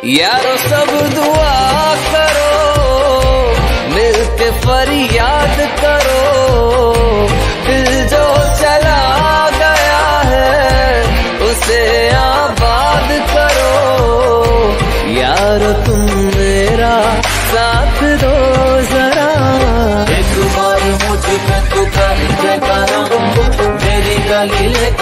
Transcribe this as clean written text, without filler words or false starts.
यारो सब दुआ करो, मिलके फरियाद करो, दिल जो चला गया है उसे आबाद करो। यारो तुम मेरा साथ दो जरा, एक बार मुझ पे तू कर दे करम, मेरी गली लेके